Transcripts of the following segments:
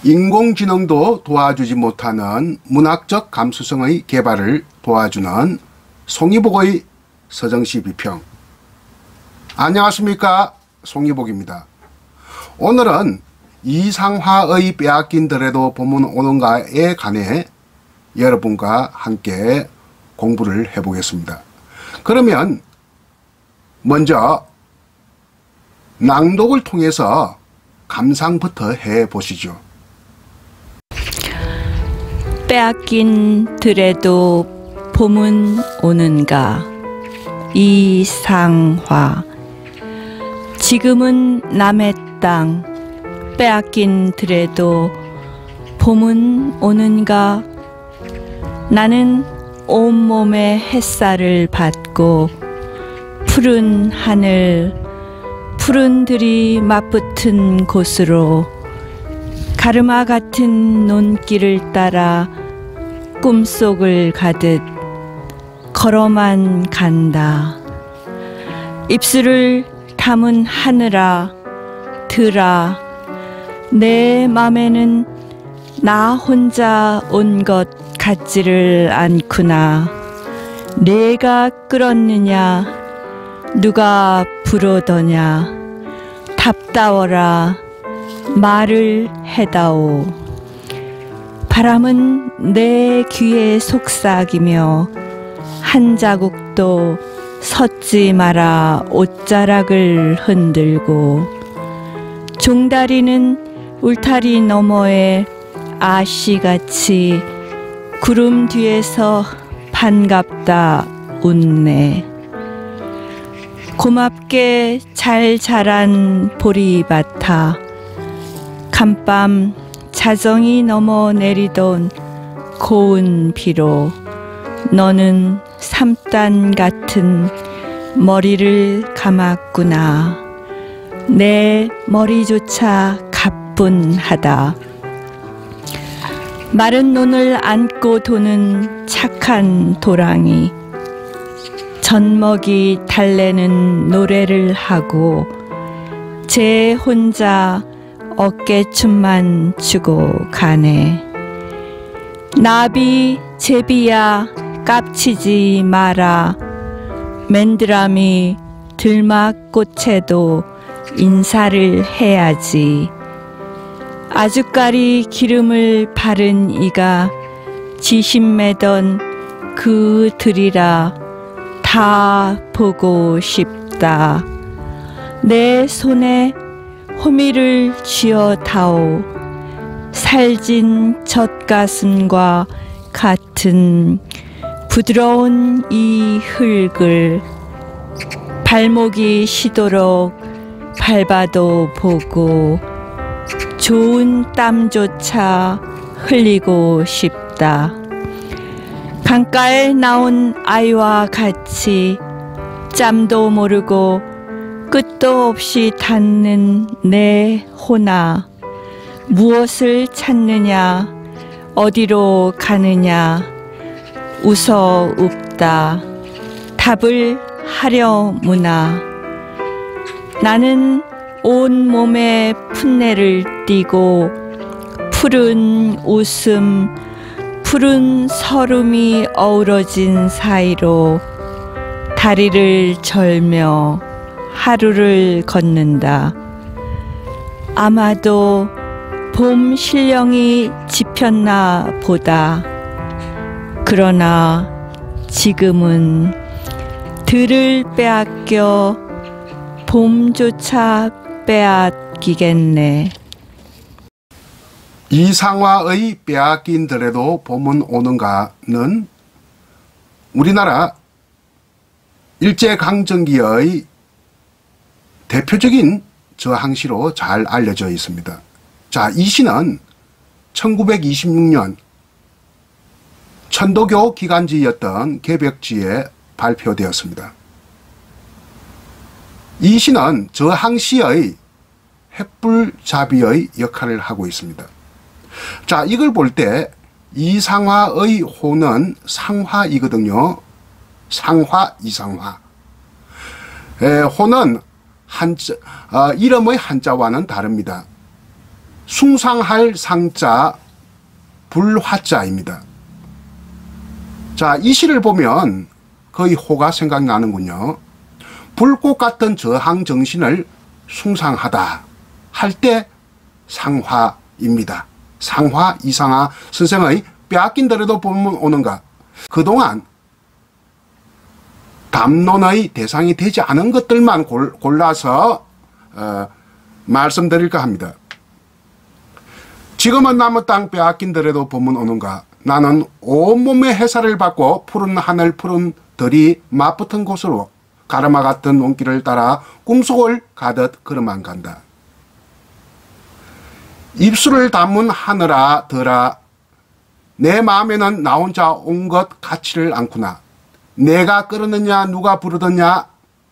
인공지능도 도와주지 못하는 문학적 감수성의 개발을 도와주는 송이복의 서정시 비평. 안녕하십니까, 송이복입니다. 오늘은 이상화의 빼앗긴더라도 봄은 오는가에 관해 여러분과 함께 공부를 해보겠습니다. 그러면 먼저 낭독을 통해서 감상부터 해보시죠. 빼앗긴 들에도 봄은 오는가. 이상화. 지금은 남의 땅 빼앗긴 들에도 봄은 오는가. 나는 온몸에 햇살을 받고 푸른 하늘, 푸른 들이 맞붙은 곳으로 가르마 같은 논길을 따라 꿈속을 가듯 걸어만 간다. 입술을 담은 하늘아, 들아, 내 맘에는 나 혼자 온 것 같지를 않구나. 내가 끌었느냐, 누가 부르더냐. 답다워라, 말을 해다오. 바람은 내 귀에 속삭이며 한 자국도 섰지 마라 옷자락을 흔들고, 종다리는 울타리 너머에 아씨같이 구름 뒤에서 반갑다 웃네. 고맙게 잘 자란 보리밭아, 간밤 자정이 넘어 내리던 고운 비로 너는 삼단 같은 머리를 감았구나. 내 머리조차 가뿐하다. 마른 논을 안고 도는 착한 도랑이 젖먹이 달래는 노래를 하고 제 혼자 어깨춤만 추고 가네. 나비 제비야 깝치지 마라. 맨드라미 들막꽃에도 인사를 해야지. 아주까리 기름을 바른 이가 지신매던 그 들이라 다 보고 싶다. 내 손에 호미를 쥐어다오. 살진 젖가슴과 같은 부드러운 이 흙을 발목이 쉬도록 밟아도 보고 좋은 땀조차 흘리고 싶다. 강가에 나온 아이와 같이 짬도 모르고 끝도 없이 닿는 내 호나. 무엇을 찾느냐, 어디로 가느냐. 웃어 웃다 답을 하려무나. 나는 온 몸에 풋내를 띠고 푸른 웃음, 푸른 서름이 어우러진 사이로 다리를 절며 하루를 걷는다. 아마도 봄 신령이 지폈나 보다. 그러나 지금은 들을 빼앗겨 봄조차 빼앗기겠네. 이상화의 빼앗긴더라도 봄은 오는가는 우리나라 일제강점기의 대표적인 저항시로 잘 알려져 있습니다. 자, 이 시는 1926년 천도교 기간지였던 개벽지에 발표되었습니다. 이 시는 저항시의 횃불잡이의 역할을 하고 있습니다. 자, 이걸 볼 때 이상화의 호는 상화이거든요. 상화, 이상화. 호는 이름의 한자와는 다릅니다. 숭상할 상자 불화자입니다. 자, 이 시를 보면 거의 호가 생각나는군요. 불꽃 같은 저항 정신을 숭상하다 할 때 상화입니다. 상화 이상하 선생의 빼앗긴 대로도 보면 오는가. 그동안 담론의 대상이 되지 않은 것들만 골라서 말씀드릴까 합니다. 지금은 남의 땅 빼앗긴 대로도 보면 오는가. 나는 온몸의 해살을 받고 푸른 하늘 푸른 들이 맞붙은 곳으로 가르마 같은 눈길을 따라 꿈속을 가듯 걸어만 간다. 입술을 담은 하늘아 들아 내 마음에는 나 혼자 온 것 가치를 않구나. 내가 끌었느냐 누가 부르느냐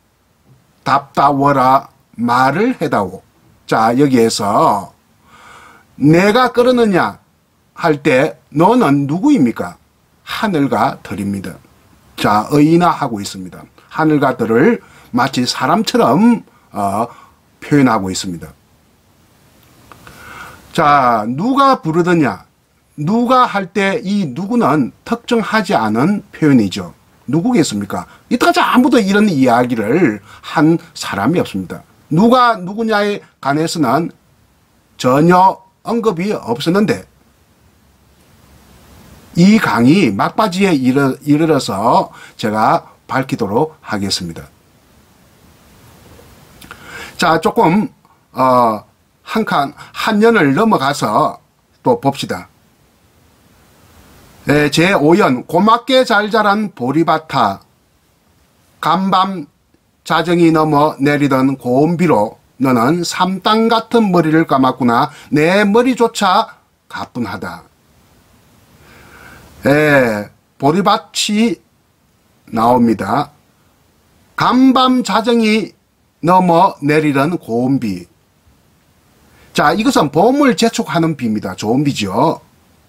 답다워라 말을 해다오. 자, 여기에서 내가 끌었느냐 할 때 너는 누구입니까? 하늘과 들입니다. 자, 의인화하고 있습니다. 하늘과 들을 마치 사람처럼 표현하고 있습니다. 자, 누가 부르느냐 누가 할 때 이 누구는 특정하지 않은 표현이죠. 누구겠습니까? 이때까지 아무도 이런 이야기를 한 사람이 없습니다. 누가 누구냐에 관해서는 전혀 언급이 없었는데 이 강의 막바지에 이르러서 제가 밝히도록 하겠습니다. 자, 조금 한 년을 넘어가서 또 봅시다. 제5연 고맙게 잘 자란 보리밭아 간밤 자정이 넘어 내리던 고운비로 너는 삼땅 같은 머리를 감았구나. 내 머리조차 가뿐하다. 보리밭이 나옵니다. 간밤 자정이 넘어 내리던 고운비. 자, 이것은 봄을 재촉하는 비입니다. 좋은 비죠.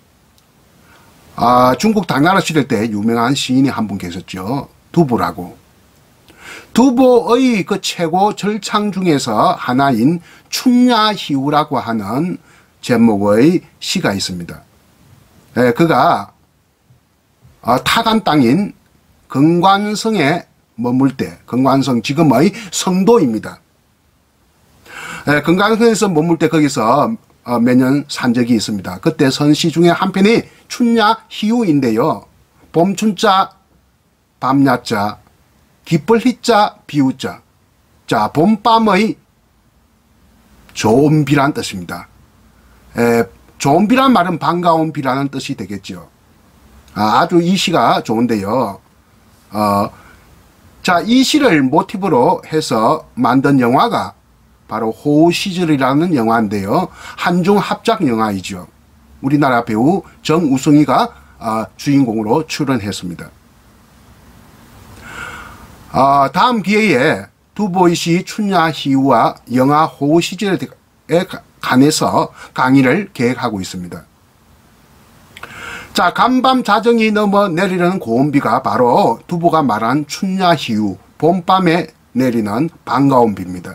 중국 당나라 시대 때 유명한 시인이 한 분 계셨죠. 두보라고. 두보의 그 최고 절창 중에서 하나인 춘야희우라고 하는 제목의 시가 있습니다. 그가 타간 땅인 금관성에 머물 때, 금관성 지금의 성도입니다. 금관성에서 머물 때 거기서 몇 년 산 적이 있습니다. 그때 선시 중에 한 편이 춘야희우인데요. 봄춘자, 밤야자, 기쁠희자, 비우자. 자, 봄밤의 좋은 비란 뜻입니다. 좋은 비란 말은 반가운 비라는 뜻이 되겠죠. 아주 이 시가 좋은데요. 자, 이 시를 모티브로 해서 만든 영화가 바로 호시절이라는 영화인데요. 한중 합작 영화이죠. 우리나라 배우 정우승이가 주인공으로 출연했습니다. 다음 기회에 두보이 시 춘야희우와 영화 호시절에 관해서 강의를 계획하고 있습니다. 자, 간밤 자정이 넘어 내리는 고운비가 바로 두보가 말한 춘야희우, 봄밤에 내리는 반가운 비입니다.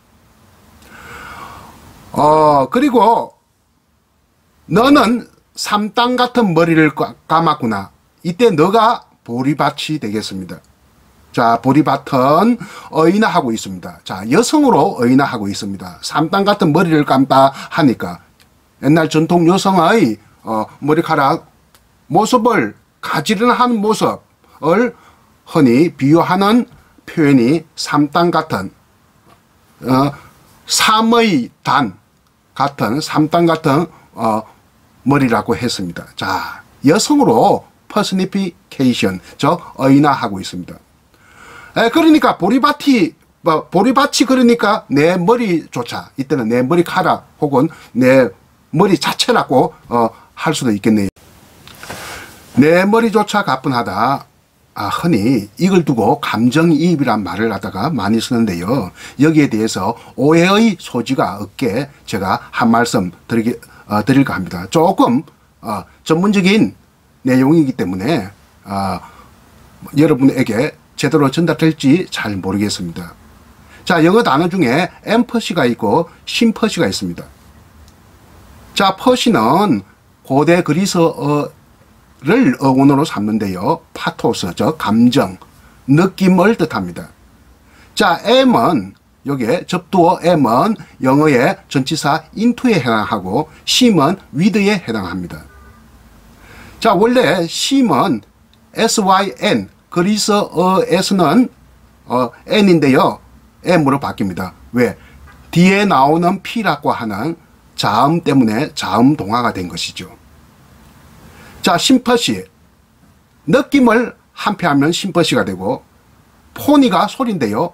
그리고 너는 삼땅 같은 머리를 감았구나. 이때 너가 보리밭이 되겠습니다. 자, 보리밭은 의인화하고 있습니다. 자, 여성으로 의인화하고 있습니다. 삼땅 같은 머리를 감다 하니까 옛날 전통 여성의 머리카락 모습을 가지런한 모습을 흔히 비유하는 표현이 삼땅 같은 삼의 단 같은 삼땅 같은 머리라고 했습니다. 자, 여성으로 퍼스니피케이션, 즉 의인화하고 있습니다. 그러니까 보리밭이 그러니까 내 머리조차, 이때는 내 머리카락 혹은 내 머리 자체라고 할 수도 있겠네요. 내 머리조차 가뿐하다. 흔히 이걸 두고 감정이입이란 말을 하다가 많이 쓰는데요. 여기에 대해서 오해의 소지가 없게 제가 한 말씀 드릴까 합니다. 조금 전문적인 내용이기 때문에 여러분에게 제대로 전달될지 잘 모르겠습니다. 자, 영어 단어 중에 엠퍼시가 있고 심퍼시가 있습니다. 자, 퍼시는 고대 그리스어를 어원으로 삼는데요. 파토스, 즉 감정, 느낌을 뜻합니다. 자, am은 여기에 접두어 am은 영어의 전치사 into에 해당하고 심은 with에 해당합니다. 자, 원래 심은 syn, 그리스어에서는 n인데요. m으로 바뀝니다. 왜? 뒤에 나오는 p라고 하는 자음 때문에 자음 동화가 된 것이죠. 자, 심퍼시, 느낌을 함께하면 심퍼시가 되고, 포니가 소리인데요.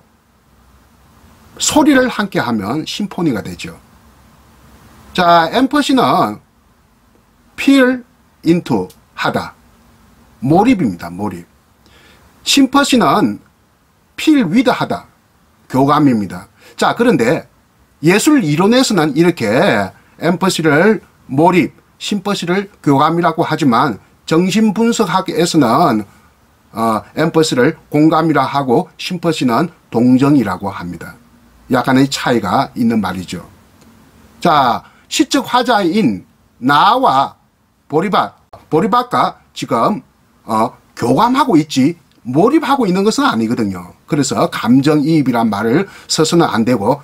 소리를 함께하면 심포니가 되죠. 자, 엠퍼시는 feel into 하다, 몰입입니다. 몰입. 심퍼시는 feel with 하다, 교감입니다. 자, 그런데 예술 이론에서는 이렇게 엠퍼시를 몰입, 심퍼시를 교감이라고 하지만 정신분석학에서는 엠퍼시를 공감이라 하고 심퍼시는 동정이라고 합니다. 약간의 차이가 있는 말이죠. 자, 시적 화자인 나와 보리밭과 지금 교감하고 있지 몰입하고 있는 것은 아니거든요. 그래서 감정이입이란 말을 써서는 안 되고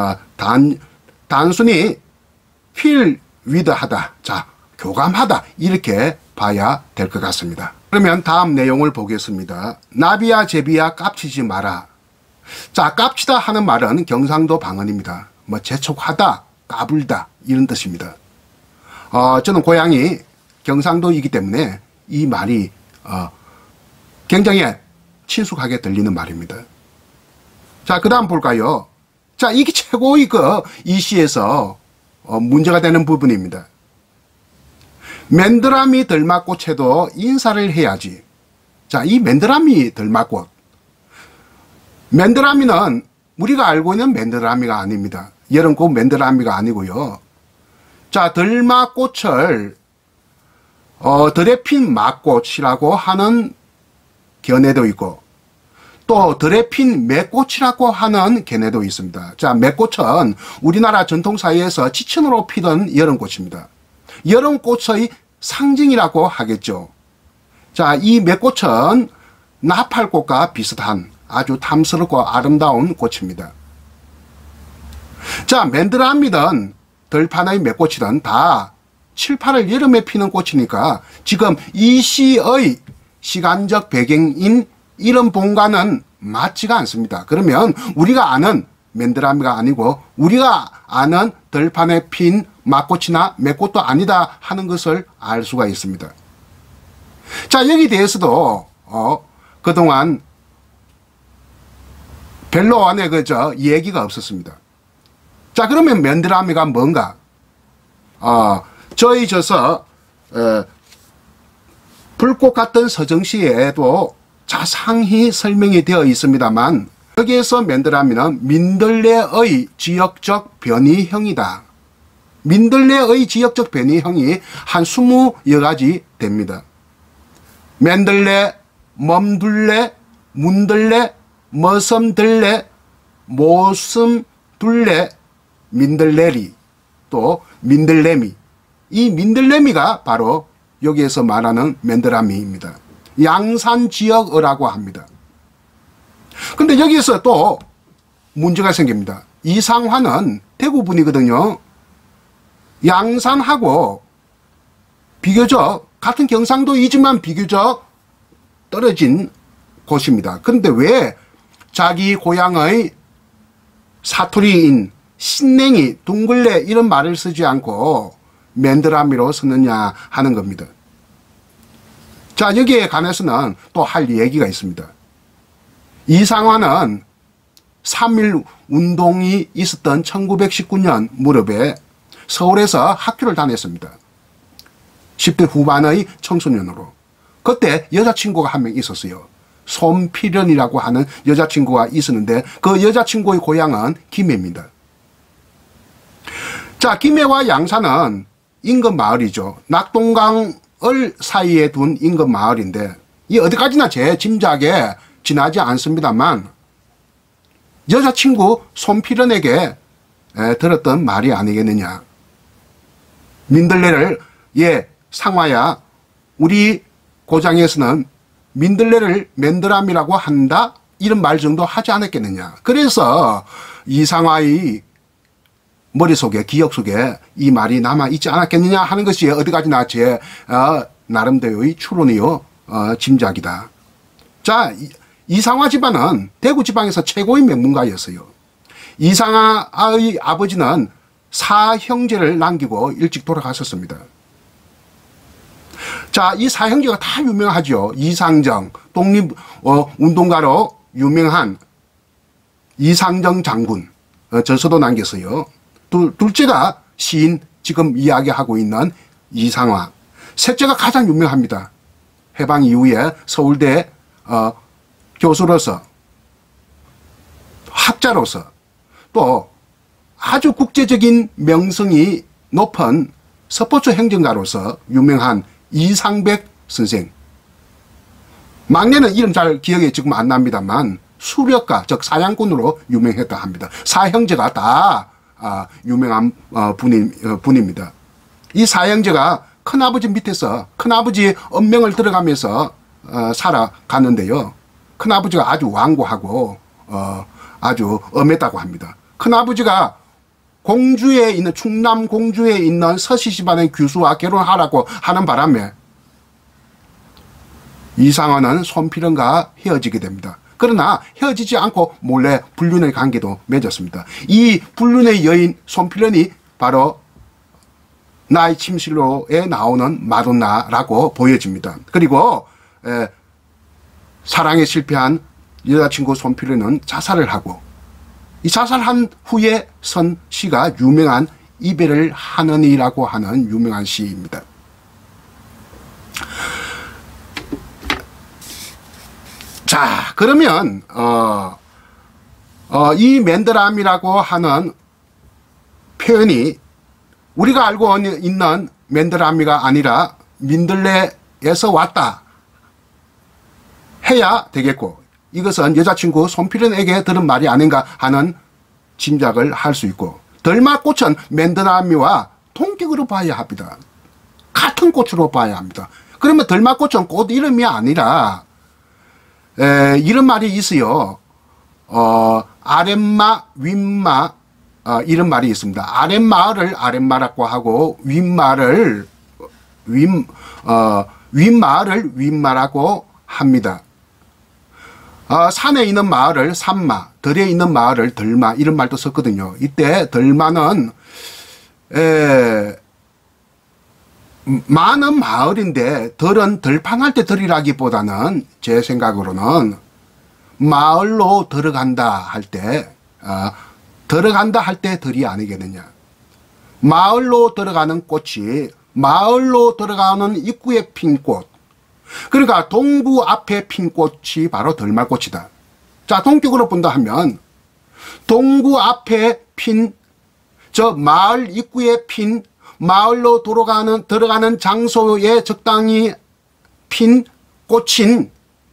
단순히 feel with 하다, 자, 교감하다, 이렇게 봐야 될 것 같습니다. 그러면 다음 내용을 보겠습니다. 나비야 제비야 깝치지 마라. 자, 깝치다 하는 말은 경상도 방언입니다. 뭐 재촉하다, 까불다 이런 뜻입니다. 저는 고향이 경상도이기 때문에 이 말이 굉장히 친숙하게 들리는 말입니다. 자, 그 다음 볼까요? 자, 이게 최고의 이 시에서 문제가 되는 부분입니다. 맨드라미 들막꽃에도 인사를 해야지. 자, 이 맨드라미 들막꽃, 맨드라미는 우리가 알고 있는 맨드라미가 아닙니다. 여름꽃 맨드라미가 아니고요. 자, 들막꽃을 들에 핀 막꽃이라고 하는 견해도 있고, 또 들에 핀 매꽃이라고 하는 견해도 있습니다. 자, 매꽃은 우리나라 전통사회에서 지천으로 피던 여름꽃입니다. 여름꽃의 상징이라고 하겠죠. 자, 이 매꽃은 나팔꽃과 비슷한 아주 탐스럽고 아름다운 꽃입니다. 자, 맨드라미든 들판의 매꽃이든 다 7, 8월 여름에 피는 꽃이니까 지금 이 시의 시간적 배경인 이런 본과는 맞지가 않습니다. 그러면 우리가 아는 맨드라미가 아니고 우리가 아는 들판에 핀 막꽃이나 매꽃도 아니다 하는 것을 알 수가 있습니다. 자, 여기 대해서도 그동안 별로 안에 얘기가 없었습니다. 자, 그러면 맨드라미가 뭔가? 저희 불꽃 같은 서정시에도 자상히 설명이 되어 있습니다만, 여기에서 맨드라미는 민들레의 지역적 변이형이다. 민들레의 지역적 변이형이 한 20여 가지 됩니다. 맨들레, 멈둘레, 문들레, 머섬들레, 모슴둘레, 민들레리, 또 민들레미. 이 민들레미가 바로 여기에서 말하는 맨드라미입니다. 양산 지역어라고 합니다. 근데 여기에서 또 문제가 생깁니다. 이상화는 대구분이거든요. 양산하고 비교적 같은 경상도이지만 비교적 떨어진 곳입니다. 그런데 왜 자기 고향의 사투리인 신냉이, 둥글레 이런 말을 쓰지 않고 맨드라미로 쓰느냐 하는 겁니다. 자, 여기에 관해서는 또 할 얘기가 있습니다. 이상화는 3.1 운동이 있었던 1919년 무렵에 서울에서 학교를 다녔습니다. 10대 후반의 청소년으로. 그때 여자친구가 한 명 있었어요. 손필연이라고 하는 여자친구가 있었는데 그 여자친구의 고향은 김해입니다. 자, 김해와 양산은 인근 마을이죠. 낙동강을 사이에 둔 인근 마을인데 이 어디까지나 제 짐작에 지나지 않습니다만 여자친구 손필연에게 들었던 말이 아니겠느냐. 민들레를 상화야 우리 고장에서는 민들레를 맨드람이라고 한다 이런 말 정도 하지 않았겠느냐. 그래서 이상화의 머릿속에 기억 속에 이 말이 남아있지 않았겠느냐 하는 것이 어디까지나 제 나름대로의 추론이요 짐작이다. 자, 이상화 집안은 대구 지방에서 최고의 명문가였어요. 이상화의 아버지는 사형제를 남기고 일찍 돌아갔었습니다. 자, 이 사형제가 다 유명하죠. 이상정, 독립운동가로 유명한 이상정 장군, 저서도 남겼어요. 둘째가 시인, 지금 이야기하고 있는 이상화. 셋째가 가장 유명합니다. 해방 이후에 서울대 교수로서, 학자로서, 또 아주 국제적인 명성이 높은 스포츠 행정가로서 유명한 이상백 선생. 막내는 이름 잘 기억이 지금 안 납니다만 수력가, 즉 사냥꾼으로 유명했다 합니다. 사형제가 다 유명한 분입니다. 이 사형제가 큰아버지 밑에서 큰아버지 언명을 들어가면서 살아가는데요. 큰아버지가 아주 완고하고 아주 엄했다고 합니다. 큰아버지가 공주에 있는 충남 공주에 있는 서씨 집안의 교수와 결혼하라고 하는 바람에 이상화는 손필은과 헤어지게 됩니다. 그러나 헤어지지 않고 몰래 불륜의 관계도 맺었습니다. 이 불륜의 여인 손필은이 바로 나의 침실로에 나오는 마돈나라고 보여집니다. 그리고 사랑에 실패한 여자친구 손필은은 자살을 하고 이 자살한 후에 선 시가 유명한 이별을 하느니라고 하는 유명한 시입니다. 자, 그러면 이 맨드람이라고 하는 표현이 우리가 알고 있는 맨드라미가 아니라 민들레에서 왔다 해야 되겠고, 이것은 여자친구 손필은에게 들은 말이 아닌가 하는 짐작을 할 수 있고, 덜마꽃은 맨드라미와 동격으로 봐야 합니다. 같은 꽃으로 봐야 합니다. 그러면 덜마꽃은 꽃 이름이 아니라 이런 말이 있어요. 아랫마, 윗마 이런 말이 있습니다. 아랫마을을 아랫마라고 하고 윗마을을 윗마라고 합니다. 산에 있는 마을을 산마, 덜에 있는 마을을 덜마 이런 말도 썼거든요. 이때 덜마는 많은 마을인데 덜은 덜판할 때 덜이라기보다는 제 생각으로는 마을로 들어간다 할 때 들어간다 할 때 덜이 아니겠느냐. 마을로 들어가는 꽃이 마을로 들어가는 입구에 핀 꽃, 그러니까 동구 앞에 핀 꽃이 바로 덜마꽃이다. 자, 동격으로 본다 하면 동구 앞에 핀 저 마을 입구에 핀 마을로 들어가는 장소에 적당히 핀 꽃인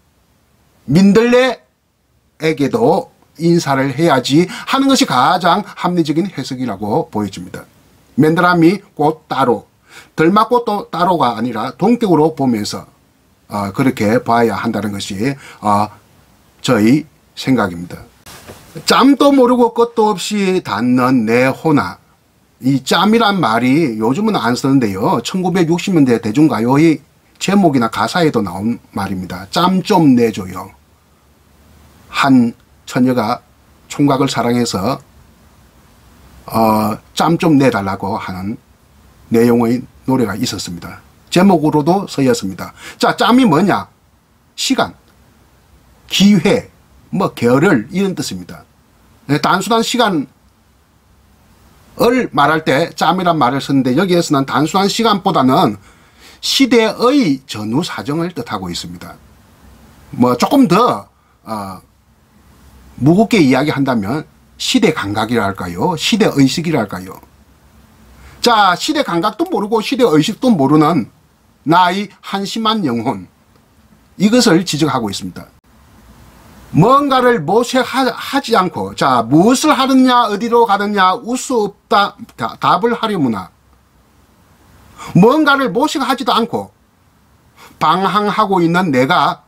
민들레에게도 인사를 해야지 하는 것이 가장 합리적인 해석이라고 보여집니다. 맨드라미 꽃 따로, 덜마꽃도 따로가 아니라 동격으로 보면서 그렇게 봐야 한다는 것이 저희 생각입니다. 짬도 모르고 끝도 없이 닿는 내 호나. 이 짬이란 말이 요즘은 안 쓰는데요. 1960년대 대중가요의 제목이나 가사에도 나온 말입니다. 짬 좀 내줘요. 한 처녀가 총각을 사랑해서 짬 좀 내달라고 하는 내용의 노래가 있었습니다. 제목으로도 쓰였습니다. 자, 짬이 뭐냐? 시간, 기회, 겨를 이런 뜻입니다. 단순한 시간을 말할 때 짬이란 말을 쓰는데 여기에서는 단순한 시간보다는 시대의 전후 사정을 뜻하고 있습니다. 조금 더 무겁게 이야기한다면 시대 감각이라 할까요? 시대 의식이라 할까요? 자, 시대 감각도 모르고 시대 의식도 모르는 나의 한심한 영혼, 이것을 지적하고 있습니다. 뭔가를 모색하지 않고, 자, 무엇을 하느냐, 어디로 가느냐, 울 수 없다, 답을 하려무나. 뭔가를 모색하지도 않고 방황하고 있는 내가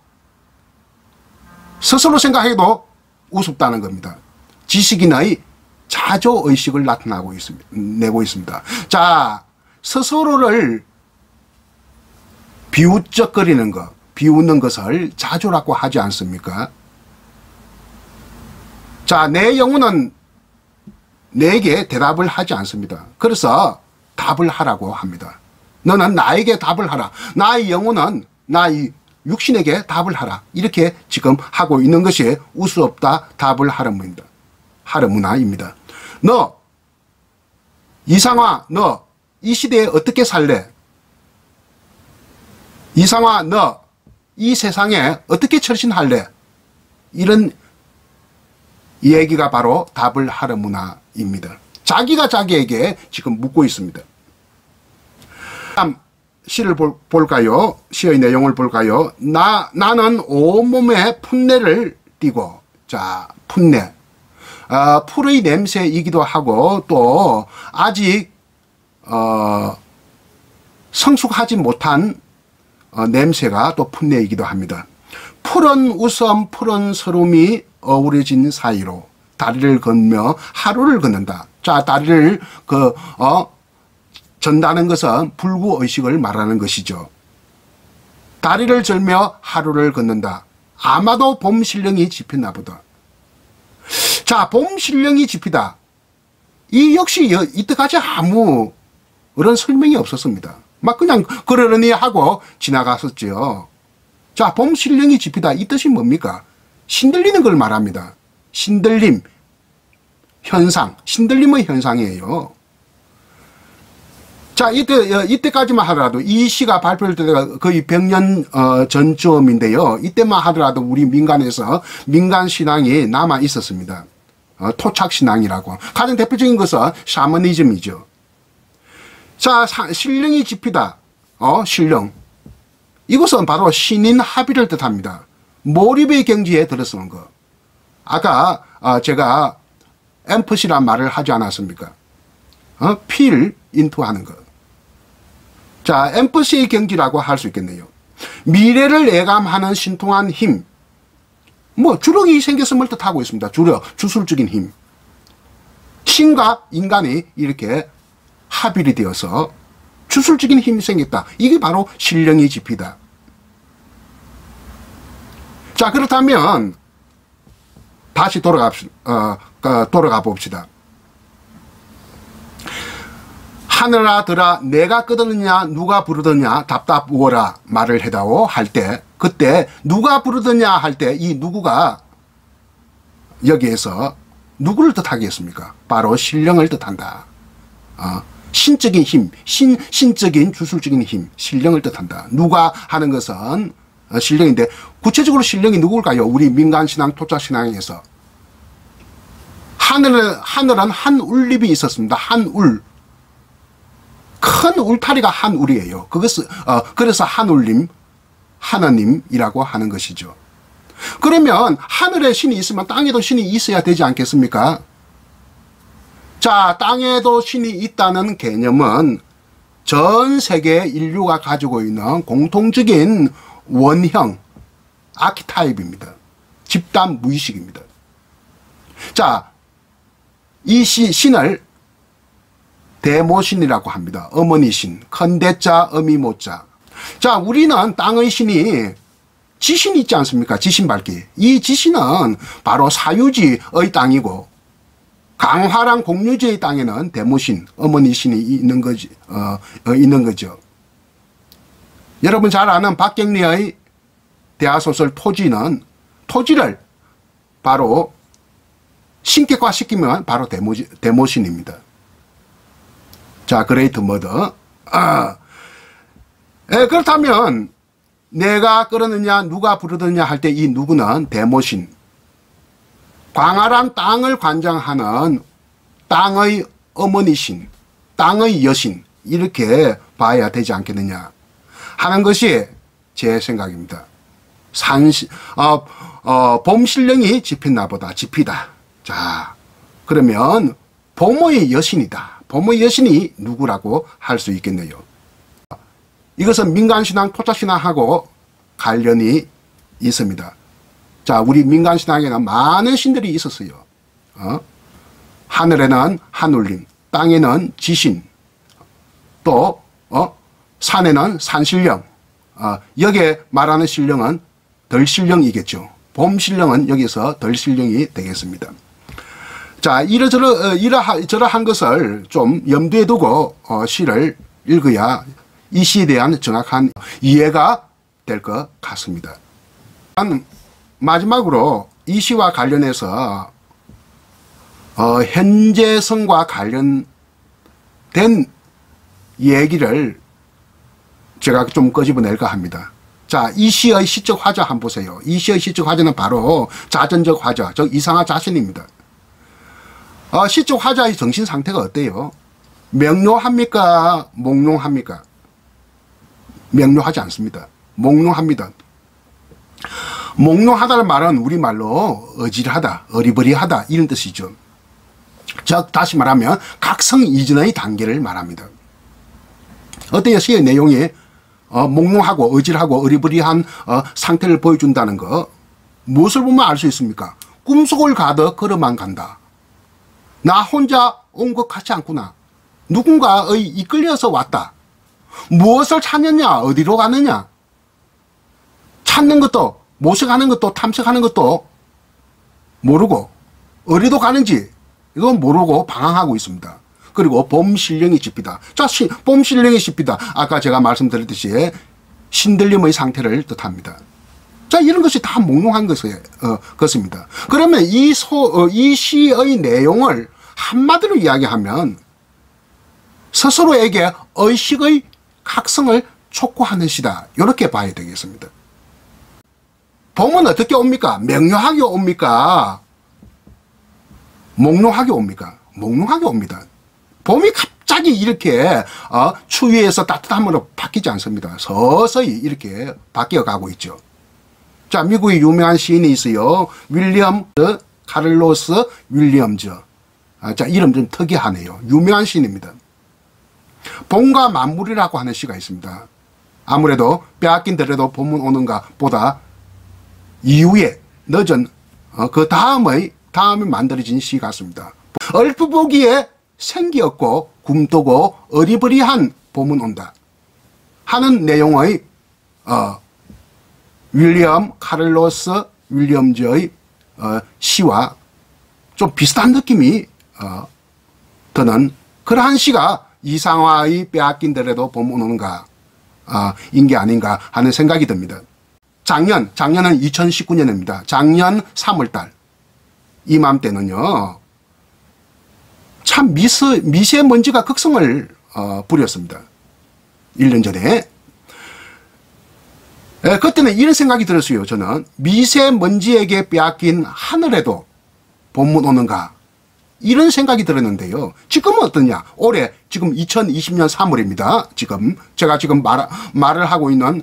스스로 생각해도 우습다는 겁니다. 지식인의 자조의식을 나타나고 있습니다. 내고 있습니다. 자, 스스로를 비웃적거리는 것, 비웃는 것을 자조라고 하지 않습니까? 자, 내 영혼은 내게 대답을 하지 않습니다. 그래서 답을 하라고 합니다. 너는 나에게 답을 하라. 나의 영혼은 나의 육신에게 답을 하라. 이렇게 지금 하고 있는 것이 우스럽다 답을 하라입니다. 하라문화입니다. 너 이상화, 너 이 시대에 어떻게 살래? 이상화, 너 이 세상에 어떻게 처신할래? 이런 얘기가 바로 답을 하라 문화입니다. 자기가 자기에게 지금 묻고 있습니다. 다음 시를 볼까요? 시의 내용을 볼까요? 나는 온몸에 풋내를 띠고, 자, 풋내. 풀의 냄새이기도 하고, 또, 아직, 성숙하지 못한 냄새가 또 풋내이기도 합니다. 푸른 웃음, 푸른 서름이 어우러진 사이로 다리를 걷며 하루를 걷는다. 자, 다리를 전다는 것은 불구의식을 말하는 것이죠. 다리를 절며 하루를 걷는다. 아마도 봄 신령이 집혔나 보다. 자, 봄 신령이 집히다. 이 역시 이때까지 아무 그런 설명이 없었습니다. 막 그냥 그러려니 하고 지나갔었죠. 자, 봄 신령이 집히다. 이 뜻이 뭡니까? 신들리는 걸 말합니다. 신들림, 현상, 신들림의 현상이에요. 자, 이때까지만 하더라도 이 시가 발표될 때가 거의 100년 전쯤인데요. 이때만 하더라도 우리 민간에서 민간 신앙이 남아 있었습니다. 토착 신앙이라고. 가장 대표적인 것은 샤머니즘이죠. 자, 신령이 집히다. 신령. 이것은 바로 신인 합의를 뜻합니다. 몰입의 경지에 들어서는 거. 아까 제가 엠퍼시란 말을 하지 않았습니까? 필 인투 하는 거. 자, 엠퍼시의 경지라고 할 수 있겠네요. 미래를 예감하는 신통한 힘. 뭐 주력이 생겼음을 뜻하고 있습니다. 주력, 주술적인 힘. 신과 인간이 이렇게 합일이 되어서 주술적인 힘이 생겼다. 이게 바로 신령이 집히다. 자, 그렇다면 다시 돌아가 봅시다. 하늘아들아 내가 끄드느냐 누가 부르느냐 답답우어라 말을 해다오 할 때, 그때 누가 부르느냐 할 때 이 누구가 여기에서 누구를 뜻하겠습니까? 바로 신령을 뜻한다. 신적인 힘, 신적인 주술적인 힘, 신령을 뜻한다. 누가 하는 것은 신령인데, 구체적으로 신령이 누굴까요? 우리 민간신앙, 토착신앙에서 하늘은 한 울립이 있었습니다. 한 울. 큰 울타리가 한 울이에요. 그래서 한울림, 하나님이라고 하는 것이죠. 그러면 하늘에 신이 있으면 땅에도 신이 있어야 되지 않겠습니까? 자, 땅에도 신이 있다는 개념은 전 세계 인류가 가지고 있는 공통적인 원형, 아키타입입니다. 집단 무의식입니다. 자, 이 신을 대모신이라고 합니다. 어머니 신, 큰대자, 어미모자. 자, 우리는 땅의 신이 지신이 있지 않습니까? 지신밟기. 이 지신은 바로 사유지의 땅이고, 강화랑 공유지의 땅에는 대모신, 어머니 신이 있는 거죠. 여러분 잘 아는 박경리의 대하소설 토지를 바로 신격화시키면 바로 대모신입니다. 자, 그레이트 머더. 그렇다면 내가 끌었느냐 누가 부르느냐 할 때 이 누구는 대모신, 광활한 땅을 관장하는 땅의 어머니신, 땅의 여신, 이렇게 봐야 되지 않겠느냐 하는 것이 제 생각입니다. 봄 신령이 집혔나 보다. 집히다. 자, 그러면 봄의 여신이다. 봄의 여신이 누구라고 할 수 있겠네요. 이것은 민간신앙, 토착신앙하고 관련이 있습니다. 자, 우리 민간신앙에는 많은 신들이 있었어요. 하늘에는 하늘님, 땅에는 지신, 또 산에는 산신령, 여기에 말하는 신령은 덜신령이겠죠. 봄신령은 여기서 덜신령이 되겠습니다. 자, 이러저러한 것을 좀 염두에 두고 시를 읽어야 이 시에 대한 정확한 이해가 될 것 같습니다. 마지막으로 이 시와 관련해서 현재성과 관련된 얘기를 제가 좀 끄집어낼까 합니다. 자, 이 시의 시적 화자 한번 보세요. 이 시의 시적 화자는 바로 자전적 화자, 즉 이상화 자신입니다. 시적 화자의 정신 상태가 어때요? 명료합니까? 몽롱합니까? 명료하지 않습니다. 몽롱합니다. 몽롱하다는 말은 우리말로 어질하다, 어리버리하다 이런 뜻이죠. 즉 다시 말하면 각성 이전의 단계를 말합니다. 어때요? 시의 내용이 몽롱하고 어질하고 어리버리한 상태를 보여준다는 거 무엇을 보면 알 수 있습니까? 꿈속을 가듯 걸어만 간다. 나 혼자 온 것 같지 않구나. 누군가의 이끌려서 왔다. 무엇을 찾느냐, 어디로 가느냐, 찾는 것도 모색하는 것도 탐색하는 것도 모르고 어디로 가는지 이건 모르고 방황하고 있습니다. 그리고 봄신령이 짚이다. 자, 봄신령이 짚이다. 아까 제가 말씀드렸듯이 신들림의 상태를 뜻합니다. 자, 이런 것이 다 몽롱한 것입니다. 그러면 이 시의 내용을 한마디로 이야기하면 스스로에게 의식의 각성을 촉구하는 시다. 이렇게 봐야 되겠습니다. 봄은 어떻게 옵니까? 명료하게 옵니까? 몽롱하게 옵니까? 몽롱하게 옵니다. 봄이 갑자기 이렇게 추위에서 따뜻함으로 바뀌지 않습니다. 서서히 이렇게 바뀌어 가고 있죠. 자, 미국의 유명한 시인이 있어요. 카를로스 윌리엄즈. 자, 이름 좀 특이하네요. 유명한 시인입니다. 봄과 만물이라고 하는 시가 있습니다. 아무래도 빼앗긴 들에도 봄은 오는가 보다 이후에 늦은 그 다음에 만들어진 시 같습니다. 얼핏 보기에 생기 없고 굼뜨고 어리버리한 봄은 온다 하는 내용의 카를로스 윌리엄즈의 시와 좀 비슷한 느낌이 드는 그러한 시가 이상화의 빼앗긴 들에도 봄은 오는가 인 게 아닌가 하는 생각이 듭니다. 작년은 2019년입니다. 작년 3월달 이맘때는요 참 미세먼지가 극성을 부렸습니다. 1년 전에. 그때는 이런 생각이 들었어요. 저는 미세먼지에게 빼앗긴 하늘에도 봄은 오는가 이런 생각이 들었는데요. 지금은 어떠냐? 올해 지금 2020년 3월입니다. 제가 지금 말을 하고 있는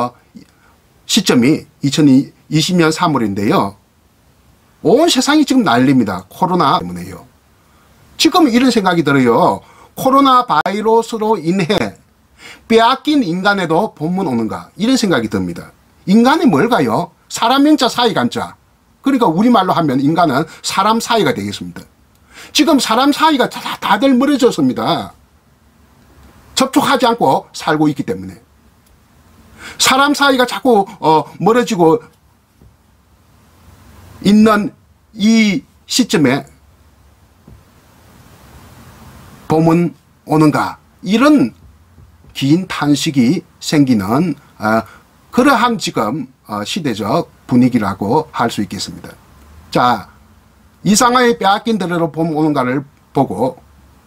시점이 2020년 3월인데요. 온 세상이 지금 난립니다. 코로나 때문에요. 지금 이런 생각이 들어요. 코로나 바이러스로 인해 빼앗긴 인간에도 봄은 오는가 이런 생각이 듭니다. 인간이 뭘까요? 사람 명자 사이 간자. 그러니까 우리말로 하면 인간은 사람 사이가 되겠습니다. 지금 사람 사이가 다들 멀어졌습니다. 접촉하지 않고 살고 있기 때문에. 사람 사이가 자꾸 멀어지고 있는 이 시점에 봄은 오는가 이런 긴 탄식이 생기는 그러한 지금 시대적 분위기라고 할 수 있겠습니다. 자, 이상하게 빼앗긴 들으로 봄 오는가를 보고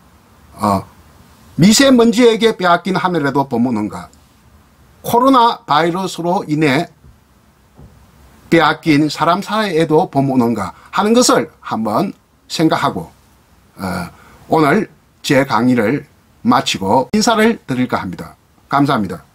미세먼지에게 빼앗긴 하늘에도 봄 오는가, 코로나 바이러스로 인해 빼앗긴 사람 사이에도 봄 오는가 하는 것을 한번 생각하고 오늘 제 강의를 마치고 인사를 드릴까 합니다. 감사합니다.